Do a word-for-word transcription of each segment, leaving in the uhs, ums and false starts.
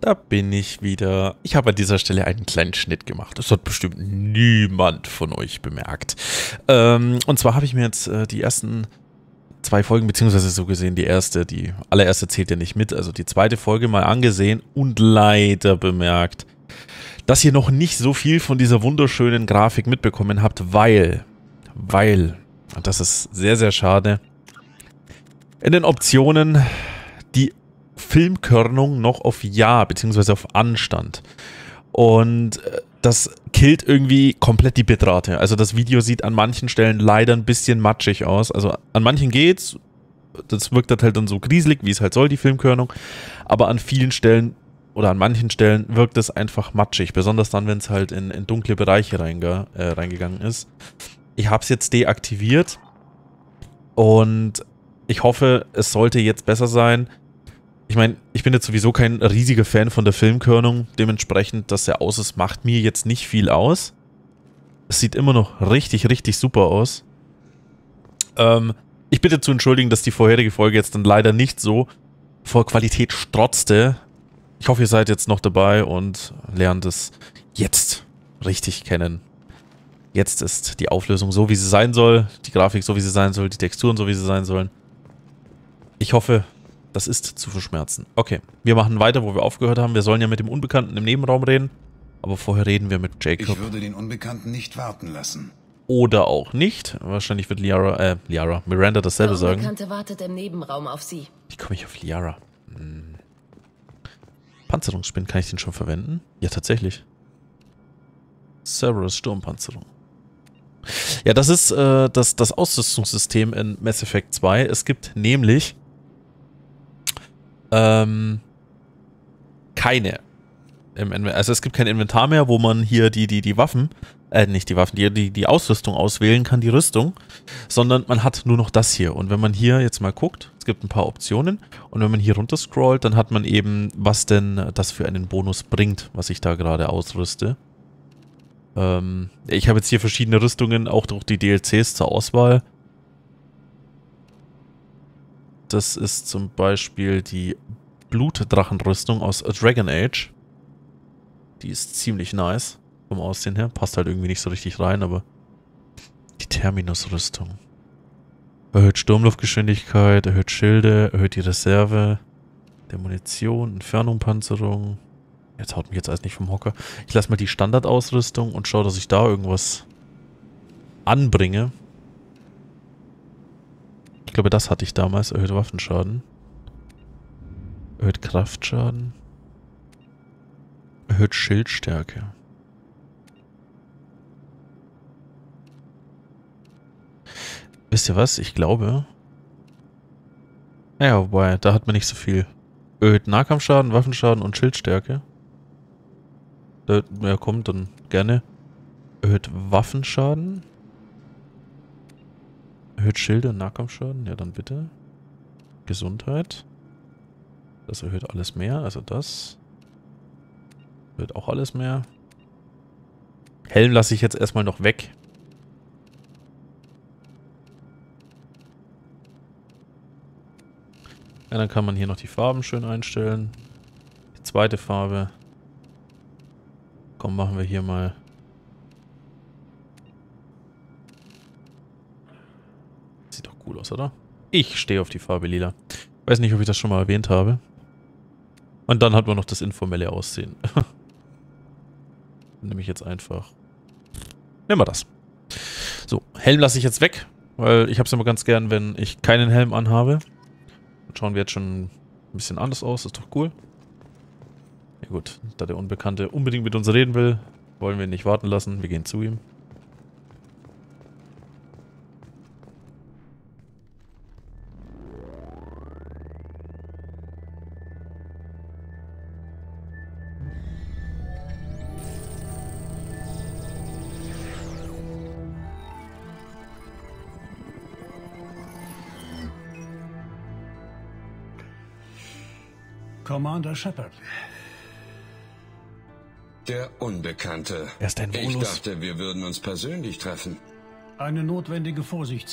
Da bin ich wieder. Ich habe an dieser Stelle einen kleinen Schnitt gemacht. Das hat bestimmt niemand von euch bemerkt. Ähm, und zwar habe ich mir jetzt äh, die ersten zwei Folgen, beziehungsweise so gesehen die erste, die allererste zählt ja nicht mit, also die zweite Folge mal angesehen und leider bemerkt, dass ihr noch nicht so viel von dieser wunderschönen Grafik mitbekommen habt, weil, weil, und das ist sehr, sehr schade, in den Optionen die Filmkörnung noch auf Ja, beziehungsweise auf Anstand. Und das killt irgendwie komplett die Bitrate. Also das Video sieht an manchen Stellen leider ein bisschen matschig aus. Also an manchen geht's. Das wirkt halt dann so grieselig, wie es halt soll, die Filmkörnung. Aber an vielen Stellen oder an manchen Stellen wirkt es einfach matschig. Besonders dann, wenn es halt in, in dunkle Bereiche reinge äh, reingegangen ist. Ich habe es jetzt deaktiviert. Und ich hoffe, es sollte jetzt besser sein. Ich meine, ich bin jetzt sowieso kein riesiger Fan von der Filmkörnung. Dementsprechend, dass er aus ist, macht mir jetzt nicht viel aus. Es sieht immer noch richtig, richtig super aus. Ähm, ich bitte zu entschuldigen, dass die vorherige Folge jetzt dann leider nicht so vor Qualität strotzte. Ich hoffe, ihr seid jetzt noch dabei und lernt es jetzt richtig kennen. Jetzt ist die Auflösung so, wie sie sein soll. Die Grafik so, wie sie sein soll. Die Texturen so, wie sie sein sollen. Ich hoffe, das ist zu verschmerzen. Okay, wir machen weiter, wo wir aufgehört haben. Wir sollen ja mit dem Unbekannten im Nebenraum reden. Aber vorher reden wir mit Jacob. Ich würde den Unbekannten nicht warten lassen. Oder auch nicht. Wahrscheinlich wird Liara, äh, Liara, Miranda dasselbe sagen. Der Unbekannte wartet im Nebenraum auf Sie. Wie komme ich auf Liara? Hm. Panzerungsspind, kann ich den schon verwenden? Ja, tatsächlich. Cerberus Sturmpanzerung. Ja, das ist äh, das, das Ausrüstungssystem in Mass Effect zwei. Es gibt nämlich Ähm, keine. Im also es gibt kein Inventar mehr, wo man hier die, die, die Waffen, äh, nicht die Waffen, die, die, die Ausrüstung auswählen kann, die Rüstung, sondern man hat nur noch das hier. Und wenn man hier jetzt mal guckt, es gibt ein paar Optionen, und wenn man hier runter scrollt, dann hat man eben, was denn das für einen Bonus bringt, was ich da gerade ausrüste. Ähm, ich habe jetzt hier verschiedene Rüstungen, auch durch die D L Cs zur Auswahl. Das ist zum Beispiel die Blutdrachenrüstung aus Dragon Age. Die ist ziemlich nice vom Aussehen her. Passt halt irgendwie nicht so richtig rein, aber die Terminus-Rüstung. Erhöht Sturmluftgeschwindigkeit, erhöht Schilde, erhöht die Reserve der Munition, Inferno-Panzerung. Jetzt haut mich jetzt alles nicht vom Hocker. Ich lasse mal die Standardausrüstung und schaue, dass ich da irgendwas anbringe. Ich glaube, das hatte ich damals. Erhöht Waffenschaden. Erhöht Kraftschaden. Erhöht Schildstärke. Wisst ihr was? Ich glaube... Naja, wobei, da hat man nicht so viel. Erhöht Nahkampfschaden, Waffenschaden und Schildstärke. Da, ja, kommt dann gerne. Erhöht Waffenschaden. Erhöht Schilde und Nahkampfschaden? Ja, dann bitte. Gesundheit. Das erhöht alles mehr, also das. Erhöht auch alles mehr. Helm lasse ich jetzt erstmal noch weg. Ja, dann kann man hier noch die Farben schön einstellen. Die zweite Farbe. Komm, machen wir hier mal... Sieht doch cool aus, oder? Ich stehe auf die Farbe lila. Weiß nicht, ob ich das schon mal erwähnt habe. Und dann hat man noch das informelle Aussehen. Nehme ich jetzt einfach. Nehmen wir das. So, Helm lasse ich jetzt weg, weil ich habe es immer ganz gern, wenn ich keinen Helm anhabe. Dann schauen wir jetzt schon ein bisschen anders aus, ist doch cool. Ja gut, da der Unbekannte unbedingt mit uns reden will, wollen wir ihn nicht warten lassen, wir gehen zu ihm. Commander Shepard. Der Unbekannte. Er ist ein Ich Volus. dachte, wir würden uns persönlich treffen. Eine notwendige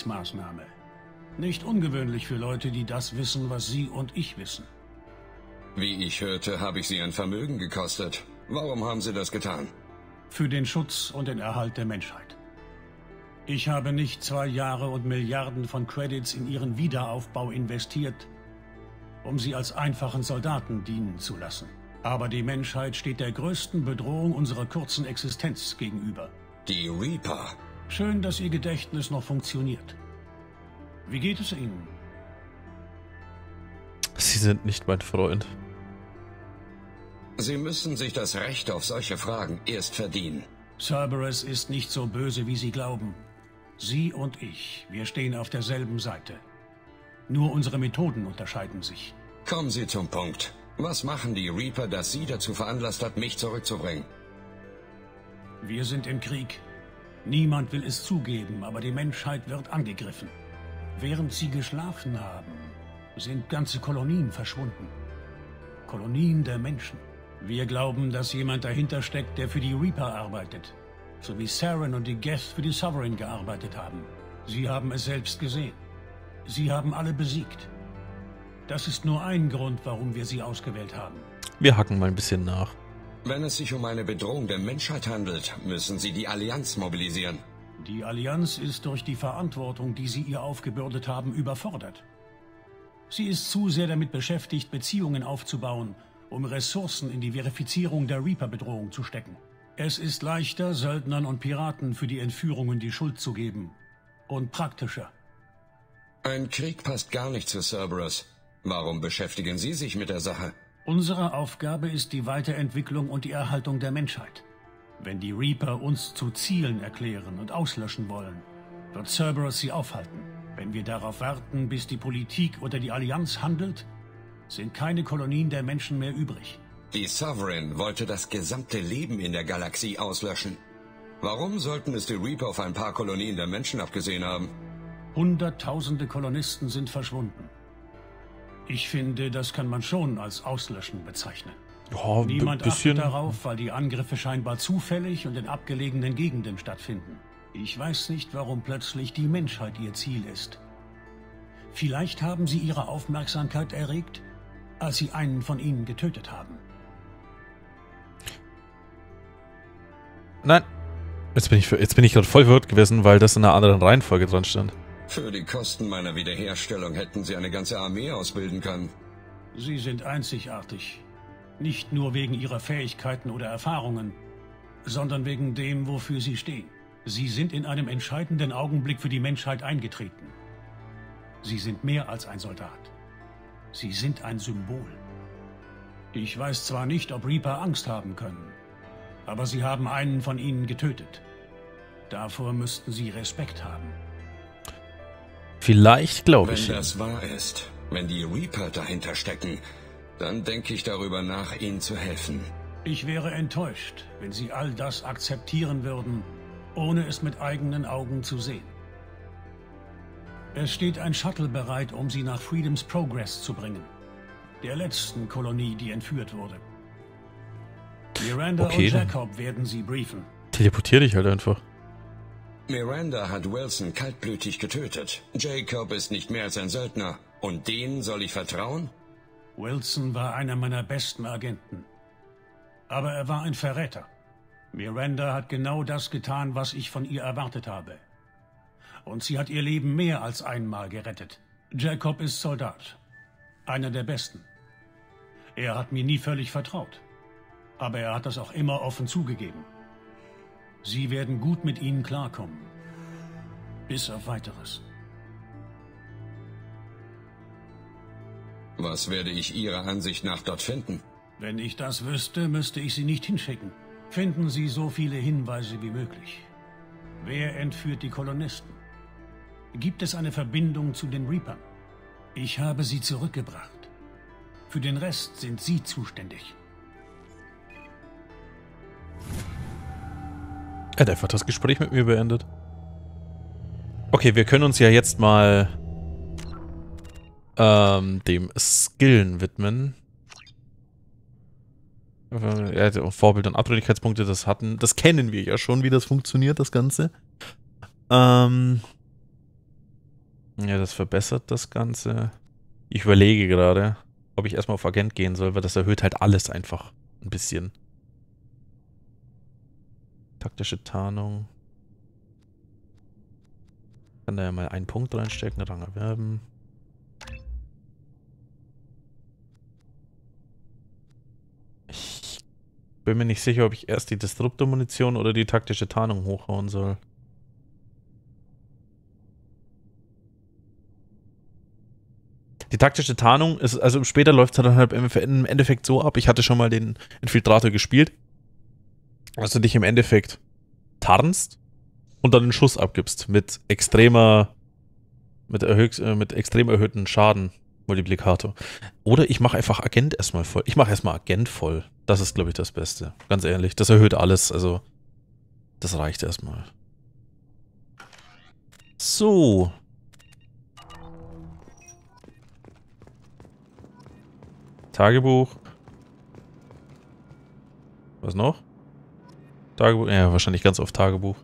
Vorsichtsmaßnahme. Nicht ungewöhnlich für Leute, die das wissen, was Sie und ich wissen. Wie ich hörte, habe ich Sie ein Vermögen gekostet. Warum haben Sie das getan? Für den Schutz und den Erhalt der Menschheit. Ich habe nicht zwei Jahre und Milliarden von Credits in ihren Wiederaufbau investiert, um sie als einfachen Soldaten dienen zu lassen. Aber die Menschheit steht der größten Bedrohung unserer kurzen Existenz gegenüber. Die Reaper. Schön, dass Ihr Gedächtnis noch funktioniert. Wie geht es Ihnen? Sie sind nicht mein Freund. Sie müssen sich das Recht auf solche Fragen erst verdienen. Cerberus ist nicht so böse, wie Sie glauben. Sie und ich, wir stehen auf derselben Seite. Nur unsere Methoden unterscheiden sich. Kommen Sie zum Punkt. Was machen die Reaper, das Sie dazu veranlasst hat, mich zurückzubringen? Wir sind im Krieg. Niemand will es zugeben, aber die Menschheit wird angegriffen. Während Sie geschlafen haben, sind ganze Kolonien verschwunden. Kolonien der Menschen. Wir glauben, dass jemand dahinter steckt, der für die Reaper arbeitet. So wie Saren und die Geth für die Sovereign gearbeitet haben. Sie haben es selbst gesehen. Sie haben alle besiegt. Das ist nur ein Grund, warum wir sie ausgewählt haben. Wir hacken mal ein bisschen nach. Wenn es sich um eine Bedrohung der Menschheit handelt, müssen Sie die Allianz mobilisieren. Die Allianz ist durch die Verantwortung, die Sie ihr aufgebürdet haben, überfordert. Sie ist zu sehr damit beschäftigt, Beziehungen aufzubauen, um Ressourcen in die Verifizierung der Reaper-Bedrohung zu stecken. Es ist leichter, Söldnern und Piraten für die Entführungen die Schuld zu geben. Und praktischer. Ein Krieg passt gar nicht zu Cerberus. Warum beschäftigen Sie sich mit der Sache? Unsere Aufgabe ist die Weiterentwicklung und die Erhaltung der Menschheit. Wenn die Reaper uns zu Zielen erklären und auslöschen wollen, wird Cerberus sie aufhalten. Wenn wir darauf warten, bis die Politik oder die Allianz handelt, sind keine Kolonien der Menschen mehr übrig. Die Sovereign wollte das gesamte Leben in der Galaxie auslöschen. Warum sollten es die Reaper auf ein paar Kolonien der Menschen abgesehen haben? Hunderttausende Kolonisten sind verschwunden. Ich finde, das kann man schon als Auslöschen bezeichnen. Ja, Niemand bisschen. achtet darauf, weil die Angriffe scheinbar zufällig und in abgelegenen Gegenden stattfinden. Ich weiß nicht, warum plötzlich die Menschheit ihr Ziel ist. Vielleicht haben sie ihre Aufmerksamkeit erregt, als sie einen von ihnen getötet haben. Nein. Jetzt bin ich, jetzt bin ich gerade voll verwirrt gewesen, weil das in einer anderen Reihenfolge dran stand. Für die Kosten meiner Wiederherstellung hätten Sie eine ganze Armee ausbilden können. Sie sind einzigartig. Nicht nur wegen ihrer Fähigkeiten oder Erfahrungen, sondern wegen dem, wofür sie stehen. Sie sind in einem entscheidenden Augenblick für die Menschheit eingetreten. Sie sind mehr als ein Soldat. Sie sind ein Symbol. Ich weiß zwar nicht, ob Reaper Angst haben können, aber sie haben einen von ihnen getötet. Davor müssten sie Respekt haben. Vielleicht glaube ich. Wenn das wahr ist, wenn die Reaper dahinter stecken, dann denke ich darüber nach, ihnen zu helfen. Ich wäre enttäuscht, wenn sie all das akzeptieren würden, ohne es mit eigenen Augen zu sehen. Es steht ein Shuttle bereit, um sie nach Freedom's Progress zu bringen. Der letzten Kolonie, die entführt wurde. Miranda Okay, und dann Jacob werden sie briefen. teleportier dich halt einfach. Miranda hat Wilson kaltblütig getötet. Jacob ist nicht mehr als ein Söldner. Und denen soll ich vertrauen? Wilson war einer meiner besten Agenten. Aber er war ein Verräter. Miranda hat genau das getan, was ich von ihr erwartet habe. Und sie hat ihr Leben mehr als einmal gerettet. Jacob ist Soldat. Einer der Besten. Er hat mir nie völlig vertraut. Aber er hat das auch immer offen zugegeben. Sie werden gut mit ihnen klarkommen. Bis auf Weiteres. Was werde ich Ihrer Ansicht nach dort finden? Wenn ich das wüsste, müsste ich sie nicht hinschicken. Finden Sie so viele Hinweise wie möglich. Wer entführt die Kolonisten? Gibt es eine Verbindung zu den Reapern? Ich habe sie zurückgebracht. Für den Rest sind Sie zuständig. Er hat einfach das Gespräch mit mir beendet. Okay, wir können uns ja jetzt mal ähm, dem Skillen widmen. Ja, Vorbild und Abtrünnigkeitspunkte, das hatten, das kennen wir ja schon, wie das funktioniert, das Ganze. Ähm, ja, das verbessert das Ganze. Ich überlege gerade. ob ich erstmal auf Agent gehen soll, weil das erhöht halt alles einfach ein bisschen. Taktische Tarnung. Kann da ja mal einen Punkt reinstecken, Rang erwerben. Ich bin mir nicht sicher, ob ich erst die Disruptor-Munition oder die taktische Tarnung hochhauen soll. Die taktische Tarnung ist, also später läuft es dann halt im Endeffekt so ab. Ich hatte schon mal den Infiltrator gespielt, dass du dich im Endeffekt tarnst und dann einen Schuss abgibst mit extremer, mit, erhöht, äh, mit extrem erhöhten Schaden-Multiplikator. Oder ich mache einfach Agent erstmal voll. Ich mache erstmal Agent voll. Das ist, glaube ich, das Beste. Ganz ehrlich, das erhöht alles. Also, das reicht erstmal. So. Tagebuch. Was noch? Tagebuch? Ja, wahrscheinlich ganz oft Tagebuch.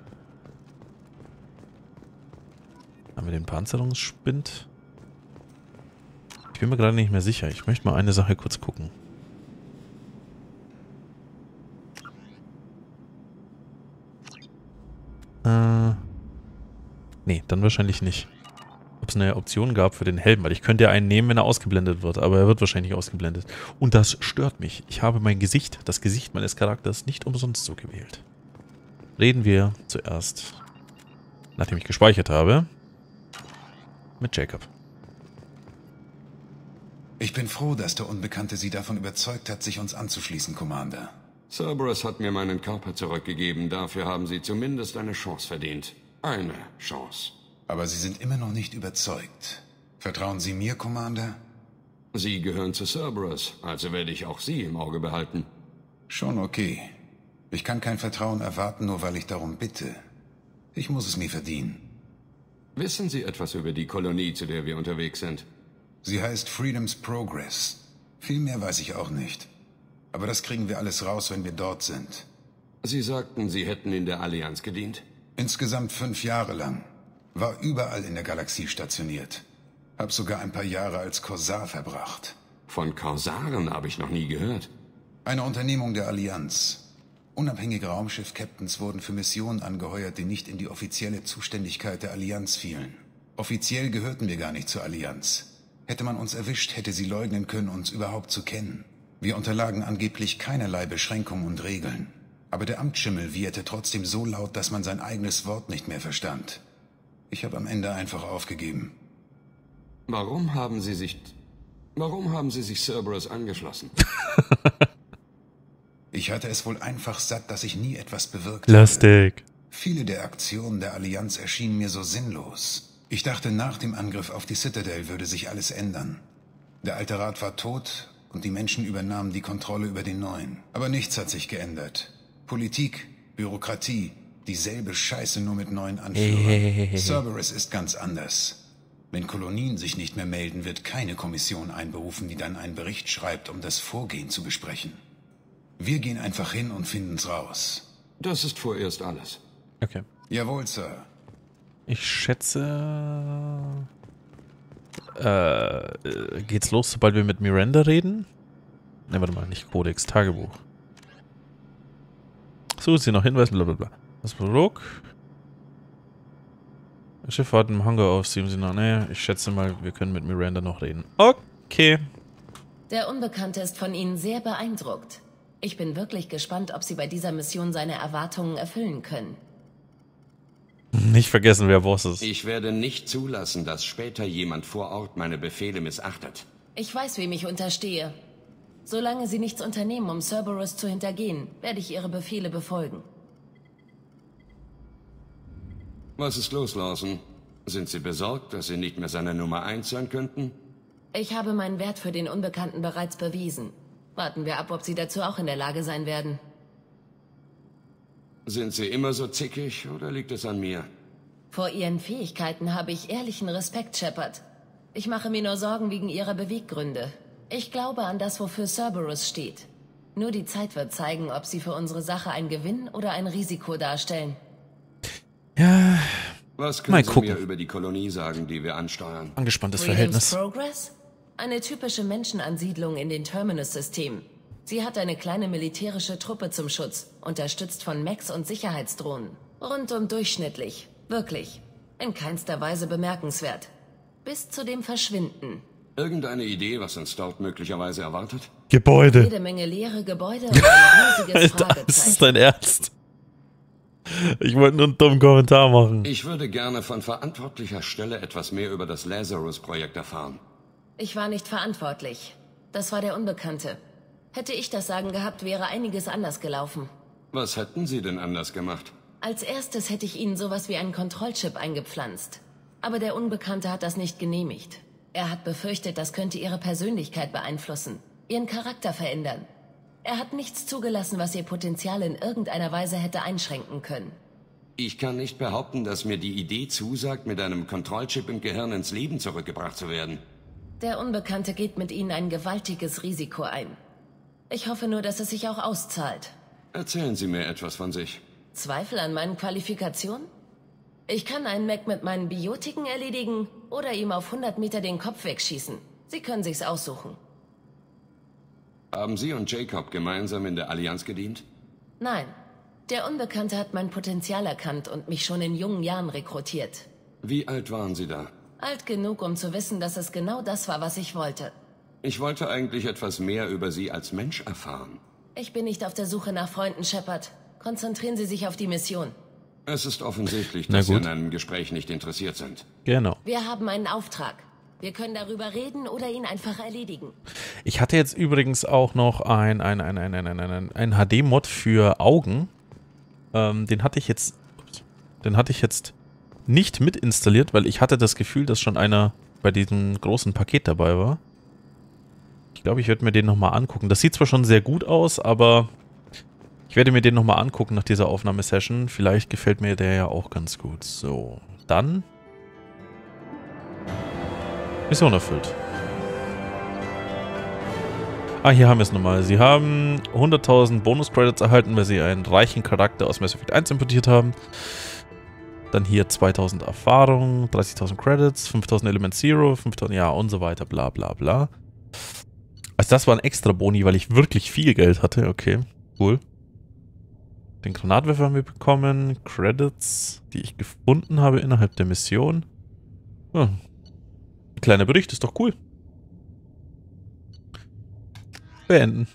Haben wir den Panzerungsspind? Ich bin mir gerade nicht mehr sicher. Ich möchte mal eine Sache kurz gucken. Äh. Nee, dann wahrscheinlich nicht. Ob es eine Option gab für den Helm, weil ich könnte ja einen nehmen, wenn er ausgeblendet wird, aber er wird wahrscheinlich nicht ausgeblendet. Und das stört mich. Ich habe mein Gesicht, das Gesicht meines Charakters, nicht umsonst so gewählt. Reden wir zuerst, nachdem ich gespeichert habe, mit Jacob. Ich bin froh, dass der Unbekannte Sie davon überzeugt hat, sich uns anzuschließen, Commander. Cerberus hat mir meinen Körper zurückgegeben. Dafür haben Sie zumindest eine Chance verdient. Eine Chance. Aber Sie sind immer noch nicht überzeugt. Vertrauen Sie mir, Commander? Sie gehören zu Cerberus, also werde ich auch Sie im Auge behalten. Schon okay. Ich kann kein Vertrauen erwarten, nur weil ich darum bitte. Ich muss es mir verdienen. Wissen Sie etwas über die Kolonie, zu der wir unterwegs sind? Sie heißt Freedom's Progress. Viel mehr weiß ich auch nicht. Aber das kriegen wir alles raus, wenn wir dort sind. Sie sagten, Sie hätten in der Allianz gedient? Insgesamt fünf Jahre lang. War überall in der Galaxie stationiert. Hab sogar ein paar Jahre als Korsar verbracht. Von Korsaren habe ich noch nie gehört. Eine Unternehmung der Allianz. Unabhängige Raumschiff-Captains wurden für Missionen angeheuert, die nicht in die offizielle Zuständigkeit der Allianz fielen. Offiziell gehörten wir gar nicht zur Allianz. Hätte man uns erwischt, hätte sie leugnen können, uns überhaupt zu kennen. Wir unterlagen angeblich keinerlei Beschränkungen und Regeln. Aber der Amtsschimmel wieherte trotzdem so laut, dass man sein eigenes Wort nicht mehr verstand. Ich habe am Ende einfach aufgegeben. Warum haben Sie sich... Warum haben Sie sich Cerberus angeschlossen? Ich hatte es wohl einfach satt, dass ich nie etwas bewirkt Lustig. habe. Viele der Aktionen der Allianz erschienen mir so sinnlos. Ich dachte, nach dem Angriff auf die Citadel würde sich alles ändern. Der alte Rat war tot und die Menschen übernahmen die Kontrolle über den neuen. Aber nichts hat sich geändert. Politik, Bürokratie, dieselbe Scheiße nur mit neuen Anführern. Cerberus ist ganz anders. Wenn Kolonien sich nicht mehr melden, wird keine Kommission einberufen, die dann einen Bericht schreibt, um das Vorgehen zu besprechen. Wir gehen einfach hin und finden's raus. Das ist vorerst alles. Okay. Jawohl, Sir. Ich schätze... Äh, geht's los, sobald wir mit Miranda reden? Ne, warte mal, nicht Kodex, Tagebuch. So, ist hier noch Hinweis, blablabla. Was war Rook? Schifffahrt im Hangar auf sieben sie noch. Ne, ich schätze mal, wir können mit Miranda noch reden. Okay. Der Unbekannte ist von Ihnen sehr beeindruckt. Ich bin wirklich gespannt, ob Sie bei dieser Mission seine Erwartungen erfüllen können. Nicht vergessen, wer Boss ist. Ich werde nicht zulassen, dass später jemand vor Ort meine Befehle missachtet. Ich weiß, wem ich unterstehe. Solange Sie nichts unternehmen, um Cerberus zu hintergehen, werde ich Ihre Befehle befolgen. Was ist los, Lawson? Sind Sie besorgt, dass Sie nicht mehr seine Nummer eins sein könnten? Ich habe meinen Wert für den Unbekannten bereits bewiesen. Warten wir ab, ob Sie dazu auch in der Lage sein werden. Sind Sie immer so zickig oder liegt es an mir? Vor Ihren Fähigkeiten habe ich ehrlichen Respekt, Shepard. Ich mache mir nur Sorgen wegen Ihrer Beweggründe. Ich glaube an das, wofür Cerberus steht. Nur die Zeit wird zeigen, ob Sie für unsere Sache ein Gewinn oder ein Risiko darstellen. Ja, Was können mal Sie gucken. mir über die Kolonie sagen, die wir ansteuern? Angespanntes Freedom's Verhältnis. Progress? Eine typische Menschenansiedlung in den Terminus-Systemen. Sie hat eine kleine militärische Truppe zum Schutz, unterstützt von Mechs und Sicherheitsdrohnen. Rundum durchschnittlich. Wirklich. In keinster Weise bemerkenswert. Bis zu dem Verschwinden. Irgendeine Idee, was uns dort möglicherweise erwartet? Gebäude. Jede Menge leere Gebäude und ein riesiges Alter, Fragezeichen. ist das dein Ernst? Ich wollte nur einen dummen Kommentar machen. Ich würde gerne von verantwortlicher Stelle etwas mehr über das Lazarus-Projekt erfahren. Ich war nicht verantwortlich. Das war der Unbekannte. Hätte ich das Sagen gehabt, wäre einiges anders gelaufen. Was hätten Sie denn anders gemacht? Als erstes hätte ich Ihnen sowas wie einen Kontrollchip eingepflanzt. Aber der Unbekannte hat das nicht genehmigt. Er hat befürchtet, das könnte Ihre Persönlichkeit beeinflussen, Ihren Charakter verändern. Er hat nichts zugelassen, was Ihr Potenzial in irgendeiner Weise hätte einschränken können. Ich kann nicht behaupten, dass mir die Idee zusagt, mit einem Kontrollchip im Gehirn ins Leben zurückgebracht zu werden. Der Unbekannte geht mit Ihnen ein gewaltiges Risiko ein. Ich hoffe nur, dass es sich auch auszahlt. Erzählen Sie mir etwas von sich. Zweifel an meinen Qualifikationen? Ich kann einen Mech mit meinen Biotiken erledigen oder ihm auf hundert Meter den Kopf wegschießen. Sie können sich's aussuchen. Haben Sie und Jacob gemeinsam in der Allianz gedient? Nein. Der Unbekannte hat mein Potenzial erkannt und mich schon in jungen Jahren rekrutiert. Wie alt waren Sie da? Alt genug, um zu wissen, dass es genau das war, was ich wollte. Ich wollte eigentlich etwas mehr über Sie als Mensch erfahren. Ich bin nicht auf der Suche nach Freunden, Shepard. Konzentrieren Sie sich auf die Mission. Es ist offensichtlich, Na dass Sie gut. an einem Gespräch nicht interessiert sind. Genau. Wir haben einen Auftrag. Wir können darüber reden oder ihn einfach erledigen. Ich hatte jetzt übrigens auch noch ein, ein, ein, ein, ein, ein, ein, ein H D-Mod für Augen. Ähm, den hatte ich jetzt, ups, den hatte ich jetzt nicht mit installiert, weil ich hatte das Gefühl, dass schon einer bei diesem großen Paket dabei war. Ich glaube, ich werde mir den nochmal angucken. Das sieht zwar schon sehr gut aus, aber ich werde mir den nochmal angucken nach dieser Aufnahmesession. Vielleicht gefällt mir der ja auch ganz gut. So, dann Mission erfüllt. Ah, hier haben wir es nochmal. Sie haben hunderttausend Bonus-Credits erhalten, weil Sie einen reichen Charakter aus Mass Effect eins importiert haben. Dann hier zweitausend Erfahrung, dreißigtausend Credits, fünftausend Element Zero, fünftausend, ja und so weiter, bla bla bla. Also das war ein extra Boni, weil ich wirklich viel Geld hatte. Okay, cool. Den Granatwerfer haben wir bekommen. Credits, die ich gefunden habe innerhalb der Mission. Ja. Ein kleiner Bericht, ist doch cool. Beenden.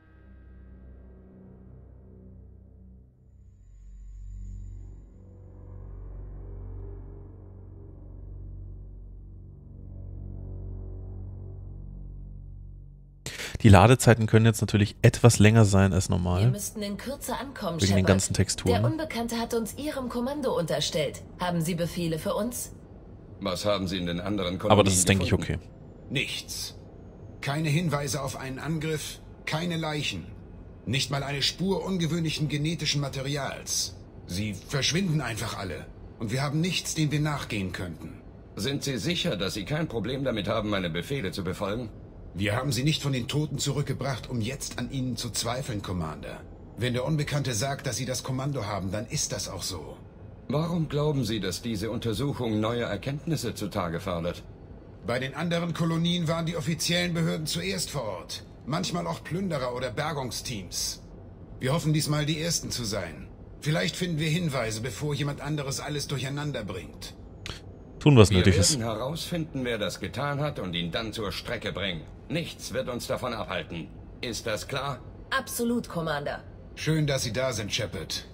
Die Ladezeiten können jetzt natürlich etwas länger sein als Wir normal. müssten in Kürze ankommen, Wegen den Shepard. ganzen Der Texturen. Unbekannte hat uns Ihrem Kommando unterstellt. Haben Sie Befehle für uns? Was haben Sie in den anderen Kolonien Aber das ist, denke ich, gefunden? okay. Nichts. Keine Hinweise auf einen Angriff, keine Leichen. Nicht mal eine Spur ungewöhnlichen genetischen Materials. Sie verschwinden einfach alle. Und wir haben nichts, dem wir nachgehen könnten. Sind Sie sicher, dass Sie kein Problem damit haben, meine Befehle zu befolgen? Wir haben sie nicht von den Toten zurückgebracht, um jetzt an ihnen zu zweifeln, Commander. Wenn der Unbekannte sagt, dass sie das Kommando haben, dann ist das auch so. Warum glauben Sie, dass diese Untersuchung neue Erkenntnisse zutage fördert? Bei den anderen Kolonien waren die offiziellen Behörden zuerst vor Ort. Manchmal auch Plünderer oder Bergungsteams. Wir hoffen diesmal die Ersten zu sein. Vielleicht finden wir Hinweise, bevor jemand anderes alles durcheinander bringt. Tun, was Wir nötig werden ist. herausfinden, wer das getan hat und ihn dann zur Strecke bringen. Nichts wird uns davon abhalten. Ist das klar? Absolut, Commander. Schön, dass Sie da sind, Shepard.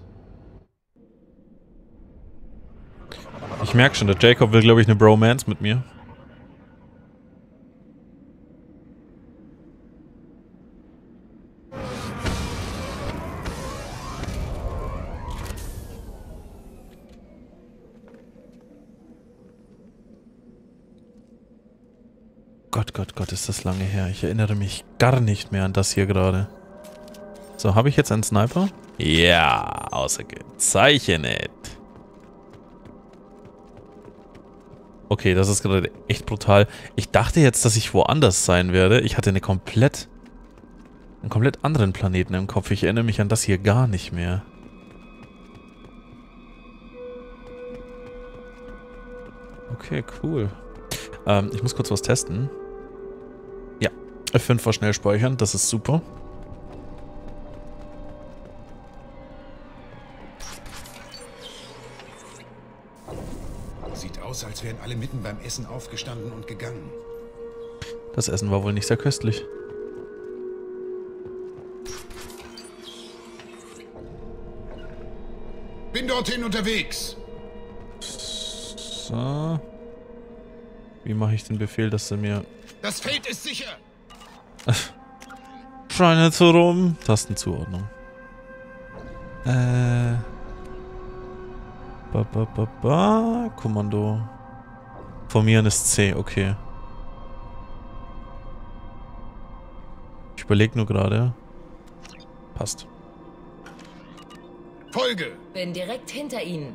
Ich merke schon, der Jacob will, glaube ich, eine Bromance mit mir. Gott, Gott, Gott, ist das lange her. Ich erinnere mich gar nicht mehr an das hier gerade. So, habe ich jetzt einen Sniper? Ja, ausgezeichnet. Okay, das ist gerade echt brutal. Ich dachte jetzt, dass ich woanders sein werde. Ich hatte eine komplett, einen komplett anderen Planeten im Kopf. Ich erinnere mich an das hier gar nicht mehr. Okay, cool. Ähm, ich muss kurz was testen. F fünf war schnell speichern, das ist super. Sieht aus, als wären alle mitten beim Essen aufgestanden und gegangen. Das Essen war wohl nicht sehr köstlich. Bin dorthin unterwegs. So. Wie mache ich den Befehl, dass er mir... Das Feld ist sicher. Schreien nicht so rum. Tastenzuordnung. Äh... Ba, ba, ba, ba. Kommando. Formieren ist C, okay. Ich überlege nur gerade. Passt. Folge! Bin direkt hinter Ihnen.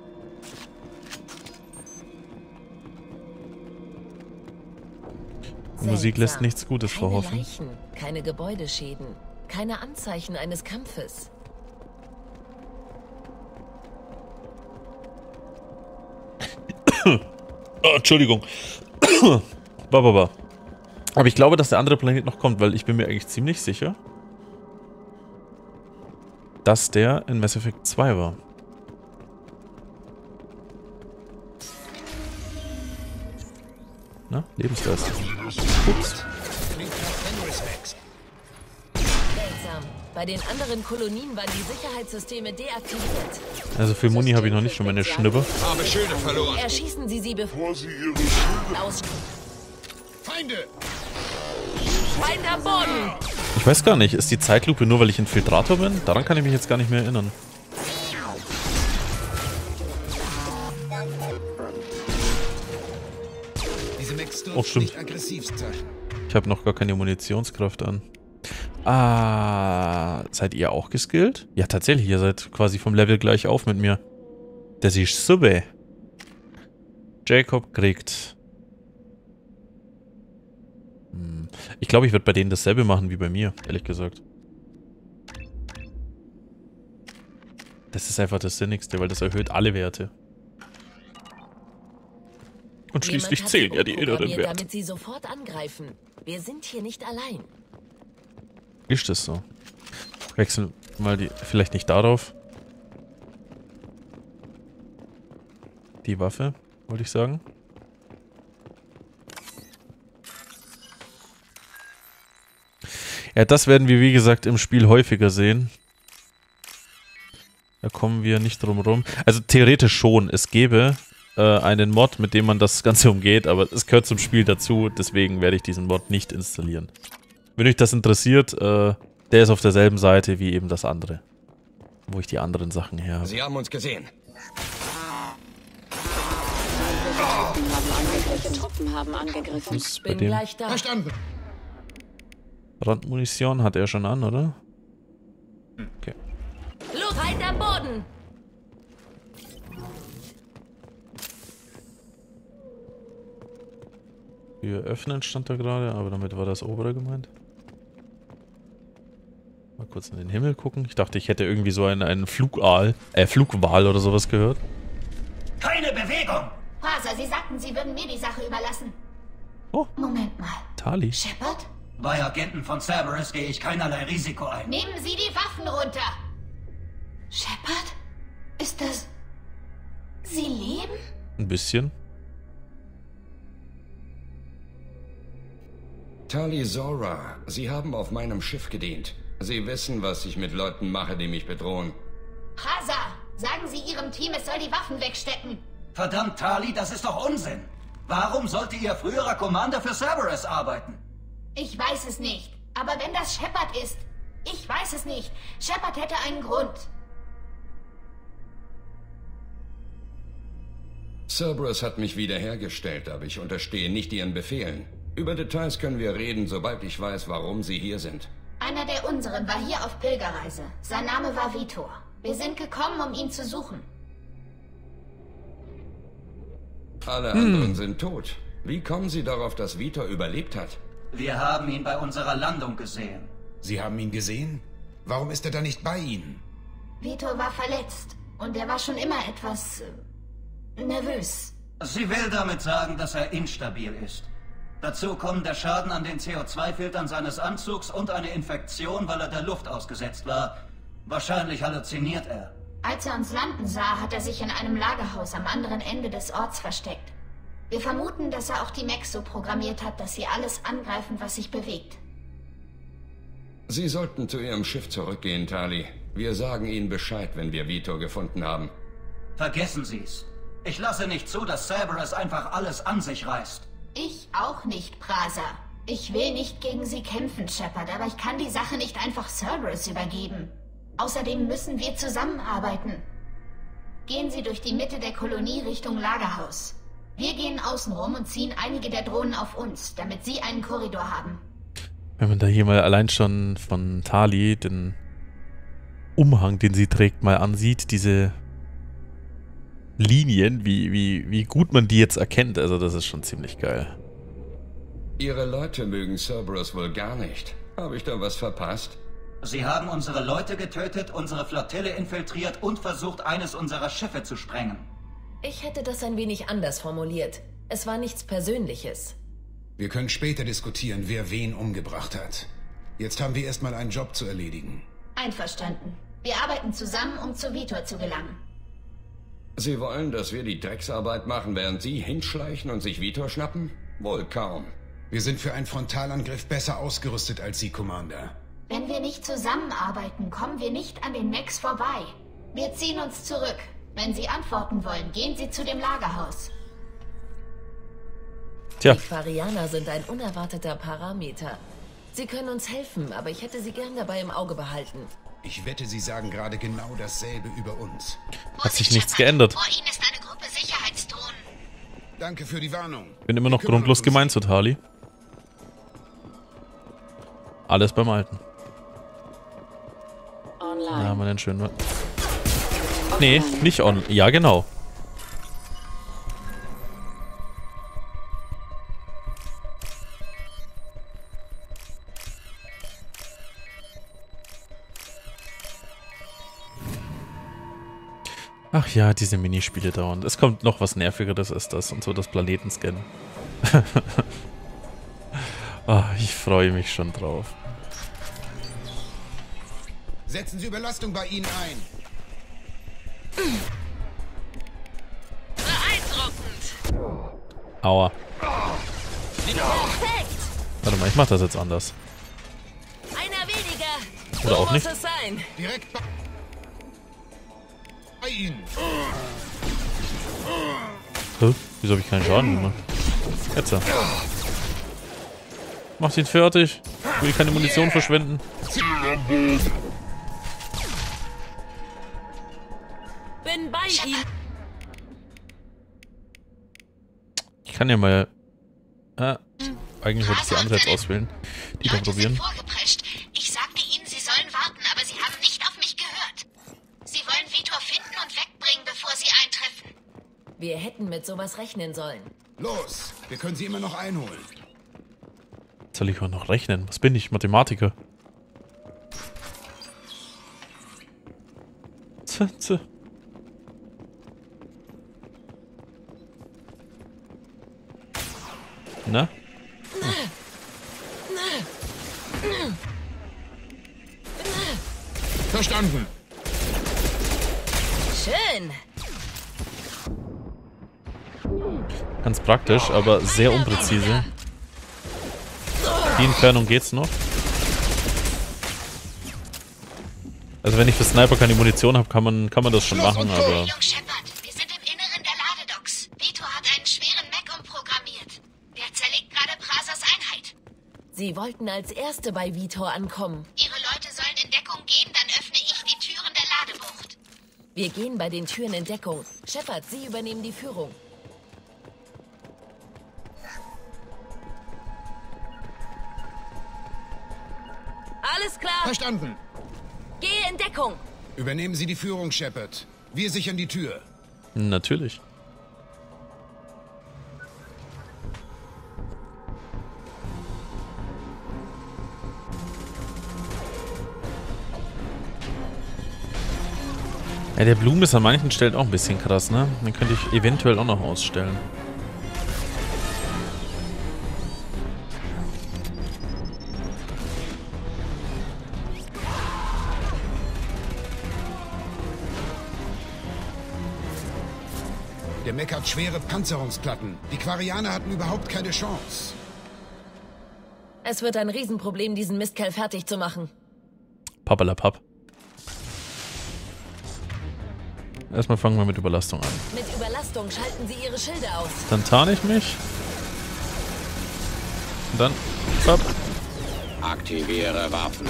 Die Musik lässt Seltsam. nichts Gutes Keine vorhoffen. Leichen, keine Gebäudeschäden, keine Anzeichen eines Kampfes. Oh, Entschuldigung. Bababa. Aber ich glaube, dass der andere Planet noch kommt, weil ich bin mir eigentlich ziemlich sicher, dass der in Mass Effect zwei war. Na, Lebensgeist. Ups. Seltsam. Bei den anderen Kolonien waren die Sicherheitssysteme deaktiviert. Also für Muni habe ich noch nicht schon meine Schnippe. Habe Schilde verloren. Erschießen Sie sie, bevor Sie ihre Schilde aus... Feinde! Feind am Boden! Ich weiß gar nicht, ist die Zeitlupe nur, weil ich Infiltrator bin? Daran kann ich mich jetzt gar nicht mehr erinnern. Diese Mechs Oh, dürfen stimmt. nicht aggressiv sein. Ich habe noch gar keine Munitionskraft an. Ah, seid ihr auch geskillt? Ja, tatsächlich, ihr seid quasi vom Level gleich auf mit mir. Das ist super. Jacob kriegt... Hm. Ich glaube, ich werde bei denen dasselbe machen wie bei mir, ehrlich gesagt. Das ist einfach das Sinnigste, weil das erhöht alle Werte. Und schließlich Jemand hat zählen sie ja die inneren umprogrammiert, Werte. damit sie sofort angreifen. Wir sind hier nicht allein. Ist das so? Wechseln mal die... Vielleicht nicht darauf. Die Waffe, wollte ich sagen. Ja, das werden wir, wie gesagt, im Spiel häufiger sehen. Da kommen wir nicht drum rum. Also theoretisch schon. Es gäbe äh, einen Mod, mit dem man das Ganze umgeht, aber es gehört zum Spiel dazu. Deswegen werde ich diesen Mod nicht installieren. Wenn euch das interessiert, äh, der ist auf derselben Seite wie eben das andere. Wo ich die anderen Sachen her habe. Sie haben uns gesehen. Feindliche Truppen haben angegriffen. Was bei Bin dem gleich da. Verstanden. Brandmunition hat er schon an, oder? Okay. Los, Feind am Boden! Wir öffnen stand da gerade, aber damit war das obere gemeint. Mal kurz in den Himmel gucken. Ich dachte, ich hätte irgendwie so einen, einen Flugaal, äh, Flugwal oder sowas gehört. Keine Bewegung! Faser, Sie sagten, Sie würden mir die Sache überlassen. Oh, Moment mal. Tali. Shepard? Bei Agenten von Cerberus gehe ich keinerlei Risiko ein. Nehmen Sie die Waffen runter. Shepard? Ist das... Sie leben? Ein bisschen. Tali Zora, Sie haben auf meinem Schiff gedient. Sie wissen, was ich mit Leuten mache, die mich bedrohen. Faser, sagen Sie Ihrem Team, es soll die Waffen wegstecken. Verdammt, Tali, das ist doch Unsinn. Warum sollte Ihr früherer Commander für Cerberus arbeiten? Ich weiß es nicht. Aber wenn das Shepard ist... Ich weiß es nicht. Shepard hätte einen Grund. Cerberus hat mich wiederhergestellt, aber ich unterstehe nicht Ihren Befehlen. Über Details können wir reden, sobald ich weiß, warum Sie hier sind. Einer der unseren war hier auf Pilgerreise. Sein Name war Vitor. Wir sind gekommen, um ihn zu suchen. Alle anderen sind tot. Wie kommen Sie darauf, dass Vitor überlebt hat? Wir haben ihn bei unserer Landung gesehen. Sie haben ihn gesehen? Warum ist er da nicht bei Ihnen? Vitor war verletzt. Und er war schon immer etwas... Äh, nervös. Sie will damit sagen, dass er instabil ist. Dazu kommen der Schaden an den C O zwei Filtern seines Anzugs und eine Infektion, weil er der Luft ausgesetzt war. Wahrscheinlich halluziniert er. Als er uns landen sah, hat er sich in einem Lagerhaus am anderen Ende des Orts versteckt. Wir vermuten, dass er auch die Mechs so programmiert hat, dass sie alles angreifen, was sich bewegt. Sie sollten zu Ihrem Schiff zurückgehen, Tali. Wir sagen Ihnen Bescheid, wenn wir Vitor gefunden haben. Vergessen Sie's. Ich lasse nicht zu, dass Cerberus einfach alles an sich reißt. Ich auch nicht, Prasa. Ich will nicht gegen sie kämpfen, Shepard, aber ich kann die Sache nicht einfach Cerberus übergeben. Außerdem müssen wir zusammenarbeiten. Gehen Sie durch die Mitte der Kolonie Richtung Lagerhaus. Wir gehen außen rum und ziehen einige der Drohnen auf uns, damit Sie einen Korridor haben. Wenn man da hier mal allein schon von Tali den Umhang, den sie trägt, mal ansieht, diese Linien, wie, wie, wie gut man die jetzt erkennt, also das ist schon ziemlich geil. Ihre Leute mögen Cerberus wohl gar nicht. Habe ich da was verpasst? Sie haben unsere Leute getötet, unsere Flottille infiltriert und versucht, eines unserer Schiffe zu sprengen. Ich hätte das ein wenig anders formuliert. Es war nichts Persönliches. Wir können später diskutieren, wer wen umgebracht hat. Jetzt haben wir erstmal einen Job zu erledigen. Einverstanden. Wir arbeiten zusammen, um zu Vitor zu gelangen. Sie wollen, dass wir die Drecksarbeit machen, während Sie hinschleichen und sich Vitor schnappen? Wohl kaum. Wir sind für einen Frontalangriff besser ausgerüstet als Sie, Commander. Wenn wir nicht zusammenarbeiten, kommen wir nicht an den Mechs vorbei. Wir ziehen uns zurück. Wenn Sie antworten wollen, gehen Sie zu dem Lagerhaus. Tja. Die Quarianer sind ein unerwarteter Parameter. Sie können uns helfen, aber ich hätte sie gern dabei im Auge behalten. Ich wette, Sie sagen gerade genau dasselbe über uns. Hat sich nichts geändert. Vor Ihnen ist eine Gruppe Sicherheitsdrohnen. Danke für die Warnung. Bin immer noch Wir kümmern grundlos uns. gemein zu Tali. Alles beim Alten. Da haben wir den schönen... Nee, nicht on. Ja, genau. Ach ja, diese Minispiele dauern. Es kommt noch was Nervigeres als das und so das Planetenscannen. Ah, ich freue mich schon drauf. Setzen Sie Überlastung bei Ihnen ein. Beeindruckend! Aua. Perfekt! Warte mal, ich mach das jetzt anders. Einer weniger! Oder so auch nicht. muss es sein! Direkt bei, bei Ihnen. Hä? Wieso habe ich keinen Schaden gemacht? Jetzt. ja. Macht ihn fertig. Ich will keine Munition verschwenden. Bin bei ihm! Ich kann ja mal... Ah, eigentlich wollte ich die andere jetzt auswählen. Die dann Leute sind probieren. vorgeprescht. Ich sagte ihnen, sie sollen warten, aber sie haben nicht auf mich gehört. Sie wollen Vitor finden und wegbringen, bevor sie eintreffen. Wir hätten mit sowas rechnen sollen. Los, wir können Sie immer noch einholen. Soll ich auch noch rechnen? Was bin ich? Mathematiker. Z, z. Na? Verstanden. Schön! Ganz praktisch, aber sehr unpräzise. Die Entfernung geht's noch. Also wenn ich für Sniper keine Munition habe, kann man, kann man das schon machen, aber... Jung Shepard, wir sind im Inneren der Ladedocks. Vitor hat einen schweren Mech umprogrammiert. Der zerlegt gerade Prasas Einheit. Sie wollten als Erste bei Vitor ankommen. Ihre Leute sollen in Deckung gehen, dann öffne ich die Türen der Ladebucht. Wir gehen bei den Türen in Deckung. Shepard, Sie übernehmen die Führung. Alles klar! Verstanden. Gehe in Deckung! Übernehmen Sie die Führung, Shepard. Wir sichern die Tür. Natürlich. Ja, der Blumen ist an manchen Stellen auch ein bisschen krass, ne? Den könnte ich eventuell auch noch ausstellen. Der Mech hat schwere Panzerungsplatten. Die Quarianer hatten überhaupt keine Chance. Es wird ein Riesenproblem, diesen Mistkerl fertig zu machen. Pappalapapp. Erstmal fangen wir mit Überlastung an. Mit Überlastung schalten Sie Ihre Schilde aus. Dann tarne ich mich. Und dann... Papp. Aktiviere Waffen.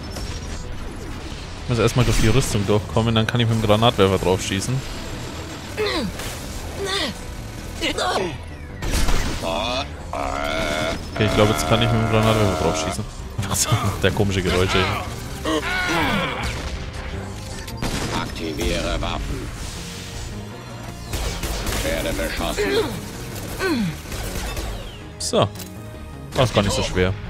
Ich muss erstmal durch die Rüstung durchkommen, dann kann ich mit dem Granatwerfer drauf schießen. Okay, ich glaube, jetzt kann ich mit dem Granatwerfer drauf schießen. Was der komische Geräusche. Aktiviere Waffen. Werde beschossen. So. War gar nicht so schwer.